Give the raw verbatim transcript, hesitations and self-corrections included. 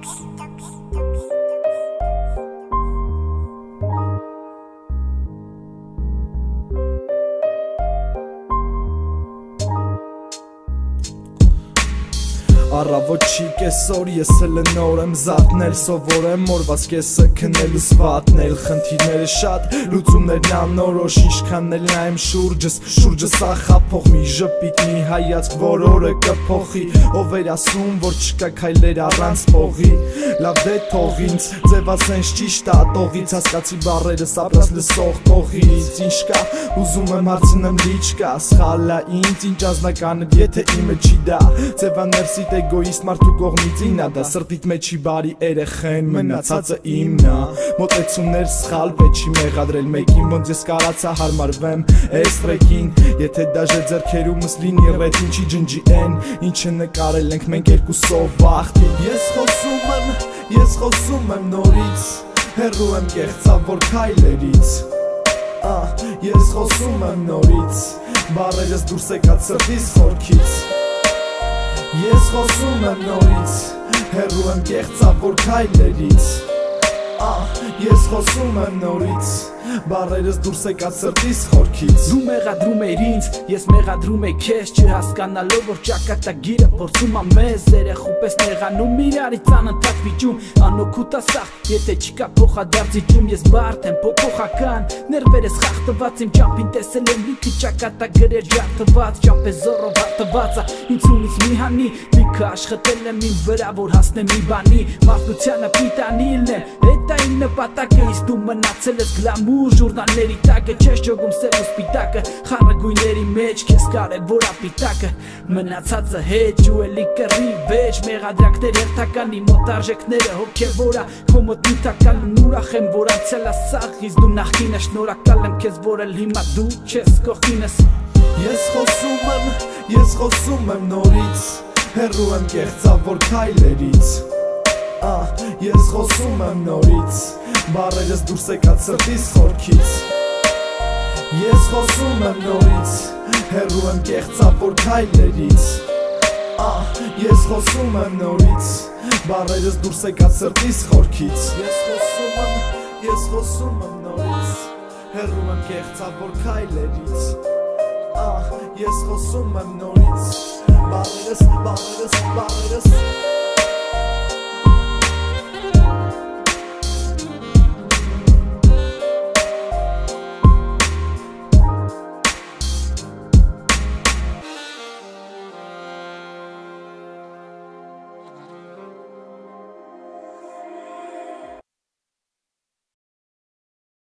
Առավոտ չի կեսօր, ես էլ նոր եմ զարթնել, սովորեմ օրվաց կեսը քնելու սվատնել, խնդիրները շատ, լուծումներն անորոշ, ինչքան էլ նայեմ շուրջս, շուրջս ախափող մի ժպիտ, մի հայացք, որ օրը կփոխի, ով էր ասում, որ չկա քայլեր առանց փողի, լավ դե թող ինձ, ձևացնես ճիշտ ատողից, հասկացի բառերս ապրած լսող կողից, ինչ կա, ուզում եմ հարցնեմ լիճկա, սխալա ինձ, ինչ ազնական է, եթե իմը չի դա, ձևաներսիտ էգոիստ մարդու կողմիցին ա դա սրտիտ մեջի բարի երեխեն մնացածը իմն ա մոտեցումներ սխալ պետք չի մեղադրել մեկին ոնց ես կարացա հարմարվեմ այս տրեքին եթե դաժե ձեռքերումս լինի ռետ ինչի ջնջի են ինչը նկարել ենք մենք երկուսով վախտի ես խոսում եմ ես խոսում եմ նորից հեռու եմ կեղծավոր քայլերից ա ես խոսում եմ նորից բառերս դուրս եկած սրտիս խորքից Ես խոսում եմ նորից, հեռու եմ կեղծավոր քայլերից Ես խոսում եմ նորից, բառերս դուրս եկած սրտիս խորքից Դու մեղադրում էիր ինձ, ես մեղադրում էի քեզ Չհասկանալով որ ճակատագիրը փորձում ա մեզ Երեխու պես նեղանում իրարից անընդհատ վիճում Անօգուտ ա սաղ, եթե չկա փոխադարձիճում Ես բարդ եմ փոփոխական, ներվերս խախտված Իմ ճամփին տեսել եմ լիքը ճակատագրեր ջարդված Ճամփես զոռով հատված ա, ինձ ունից մի հանի Լիքը աշխատել եմ իմ վրա, որ հասնեմ մի բանի Մարդությանը պիտանի լինեմ, էդ ա իմ նպատակը Իսկ դու մնացել ես գլամուր Ժուրնալների տակը չես ճոգում սև ու սպիտակը Խառը գույների մեջ քեզ կարևոր ա պիտակը Մնացածը հետ ու էլի կռի վեճ Մեղադրանքներ հերթականի մոտ արժեքները հոգևոր ա Քո մոտ նյութական ու ուրախ եմ որ անցել ա սաղ Իսկ դու նախկինը շնորհակալ եմ քեզ որ էլ հիմա դու չես կողքինս Ես խոսում եմ, ես խոսում եմ նորից Հեռու եմ կեղծավոր քայլերից Ես խոսում եմ նորից Բառերս դուրս եկած սրտիս խորքից Ես խոսում եմ նորից Հեռու եմ կեղծավոր քայլերից Ես խոսում եմ նորից Բառերս դուրս եկած սրտիս խորքից Ես խոսում եմ, ես խոսում եմ նորից Հեռու եմ կեղծավոր քայլերից Ես խոսում եմ նորից Բառերս, բառերս, բառերս